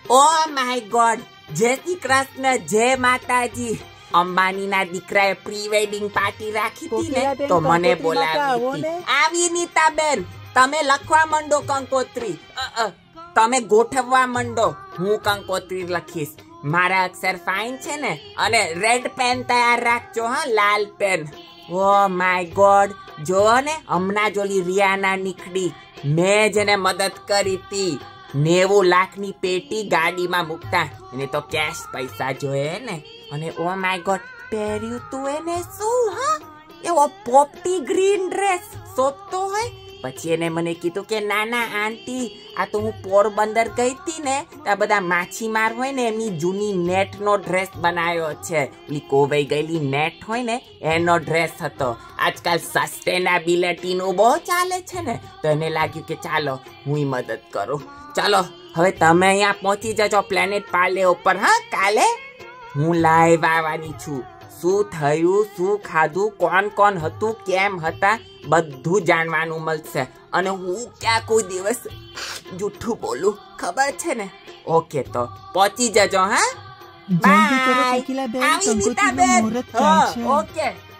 O my God, જય શ્રી કૃષ્ણ, જય માતાજી. અંબાણીના દીકરાએ પ્રી વેડિંગ પાર્ટી રાખી હતી ને, તો મને બોલાવી હતી. આવી નીતાબેન, તમે લખવા માંડો કંકોત્રી, તમે ગોઠવવા માંડો, હું કંકોત્રી લખીશ. મારા અક્ષર ફાઇન છે ને, અને રેડ પેન તૈયાર રાખજો, હા, લાલ પેન. ઓ માય ગોડ, જો ને હમણાં જોલી રિયાના નીકળી, મેં જેને મદદ કરી હતી. 90 લાખની પેટી ગાડીમાં મૂકતા, એને તો કેશ પૈસા જોઈએ ને. અને ઓ માય ગોડ, પહેર્યું તું એને શું? હા, એવો પોપટી ગ્રીન ડ્રેસ શોભતો હોય. પછી એને મને કીધું કે નાના આંટી, આ તો હું પોરબંદર ગઈ હતી ને, ત્યાં બધા માછીમાર હોય ને, એમની જૂની નેટનો ડ્રેસ બનાવ્યો છે. ઓલી કોવાઈ ગયેલી નેટ હોય ને, એનો ડ્રેસ હતો. આજકાલ સસ્ટેનેબિલિટીનું બહુ ચાલે છે ને, તો એને લાગ્યું કે ચાલો હું મદદ કરું. ચાલો હવે તમે અહીંયા પહોંચી જજો પ્લેનેટ પાર્લે ઉપર. હા, કાલે હું લાઈવ આવવાની છું. શું થયું, શું ખાધું, કોણ કોણ હતું, કેમ હતા, બધું જાણવાનું મળશે. અને હું ક્યાં કોઈ દિવસ જૂઠું બોલું, ખબર છે ને? ઓકે, તો પહોંચી જજો. હા, બાય. આવી નીતાબેન. ઓકે.